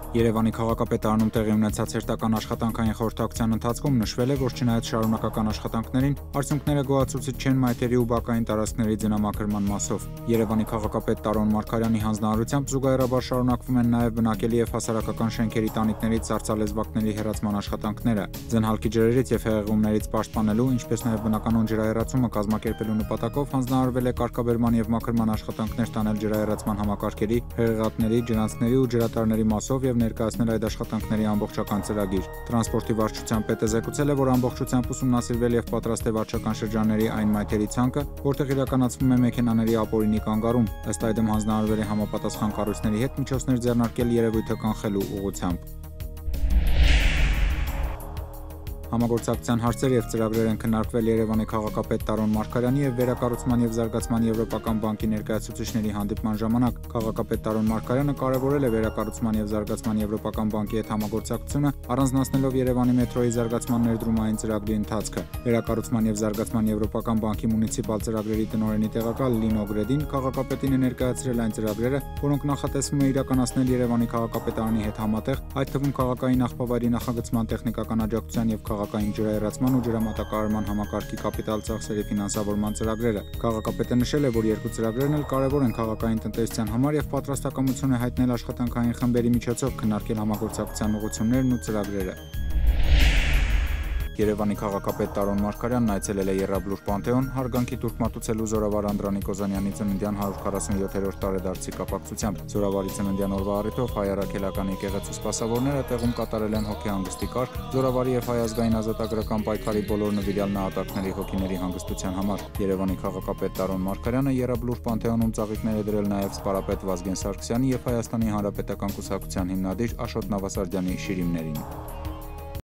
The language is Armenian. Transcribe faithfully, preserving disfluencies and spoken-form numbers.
Երևանի քաղաքապետարանում տեղի ունեցած հերթական աշխատանքային խորհրդակցության ընթացքում նշվել է, որ չնայած շարունակական աշխատանքներին, արդյունքները գոհացուցիչ չեն մայթերի ու բակային տարածքների ձնամաքրման մասով։ Երևանի քաղաքապետ Տարոն Մարգարյանի հանձնարարությամբ զուգահեռաբար շարունակվում են նաև բնակելի և հասարակական շենքերի տանիքներից սառցալեզվակների հեռացման աշխատանքները։ Ձնհալքի ջրերից և հեղեղումներից պաշտպանելու, ինչպես նաև բնականոն ջրահեռացումը կազմակերպելու նպատակով հանձնարարվել է կարգաբերման և մաքրման աշխատանքներ տանել ջրահեռացման համակարգերի, հեղեղատների, ջրանցքների ու ջրատարների մասով և ներկայացնել այդ աշխատանքների ամբողջական ծրագիր։ Տրանսպորտի վարչության պետը զեկուցել է, որ ամբողջությամբ ուսումնասիրվել և պատրաստ է վարչական շրջանների այն մայթերի ցանկը, որտեղ իրականացվում է մեքենաների ապօրինի կանգառում, ըստ այդմ հանձնարարվել է համապատասխան կառույցների հետ միջոցներ ձեռնարկել երևույթը կանխելու ուղղությամբ։ Համագործակցության հարցեր և ծրագրեր են քննարկվել Երևանի քաղաքապետ Տարոն Մարգարյանի և Վերակառուցման և Զարգացման Եվրոպական բանկի ներկայացուցիչների հանդիպման ժամանակ քաղաքապետ Տարոն Մարգարյանը կարևորել է Վերակառուցման և Զարգացման Եվրոպական բանկի հետ համագործակցությունը, առանձնացնելով Երևանի մետրոյի զարգացման ներդրումային ծրագրի ընթացքը։ Վերակառուցման և Զարգացման Եվրոպական բանկի մունիցիպալ ծրագրերի տնօրենի տեղակալ Լինո Գրեդին քաղաքապետին է ներկայացրել այն ծրագրերը, որոնք նախատեսվում է իրականացնել Երևանի քաղաքապետարանի հետ համատեղ, այդ թվում քաղաքային աղբավայրի նախագծման տեխնիկական աջակցության և քաղաքային ջրահեռացման ու ջրամատակարարման համակարգի կապիտալ ծախսերի ֆինանսավորման ծրագրերը։ Քաղաքապետը նշել է, որ երկու ծրագրերն էլ կարևոր են քաղաքային տնտեսության համար և պատրաստակամություն է հայտնել աշխատանքային խմբերի միջոցով քննարկել համագործակցության ուղղություններն ու ծրագրերը։ Երևանի քաղաքապետ Տարոն Մարգարյանն այցելել է Եռաբլուր Պանթեոն, Հարգանքի տուրք մատուցելու զորավար Անդրանիկ Օզանյանի ծննդյան հարյուր քառասունյոթերորդ տարեդարձի կապակցությամբ։ Զորավարի ծննդյան օրվա առիթով հայ առաքելական եկեղեցու սպասավորները տեղում կատարել են հոգեհանգստի կարգ զորավարի և հայ ազգային ազատագրական պայքարի բոլոր նվիրյալ նահատակների հոգիների հանգստության համար։ Երևանի քաղաքապետ Տարոն Մարգարյանը Եռաբլուր Պանթեոնում ծաղիկներ է դրել նաև սպարապետ Վազգեն Սարգսյանի և Հայաստանի Հանրապետական կուսակցության հիմնադիր Աշոտ Նավասարդյանի շիրիմներին։